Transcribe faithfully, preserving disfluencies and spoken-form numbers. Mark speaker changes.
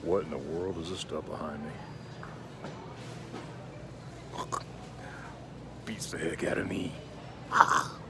Speaker 1: What in the world is this stuff behind me? Beats the heck out of me.